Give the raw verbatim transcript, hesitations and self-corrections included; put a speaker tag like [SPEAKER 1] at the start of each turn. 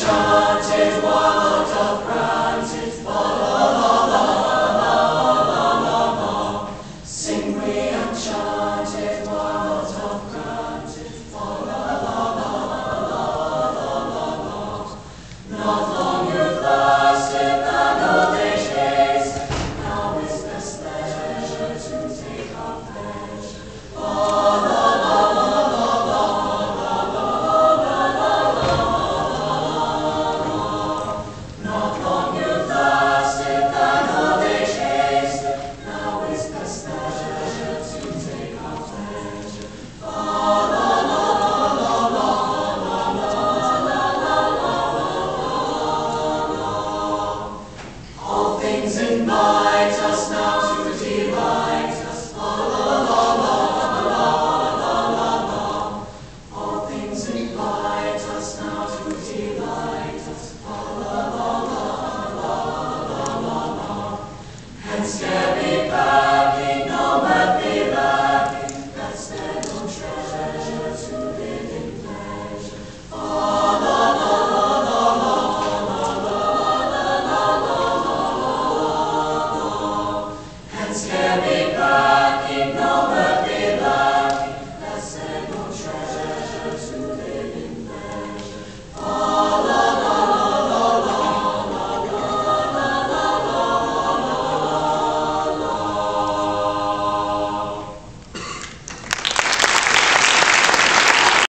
[SPEAKER 1] enchanted world of granted, la la la la la la la. Sing we enchanted world of granted, la la la la la la la. Not long you've lasted, than old age haste. Now is best leisure to take our pleasure. La la la la la la la la la la. Not long you've lasted, than old age haste. Now is best leisure to take our pleasure. La la la la la la la la. All things invite us now to delight us. La la la la la la la la. All things invite us now to delight us. La la la la la la la la. Hence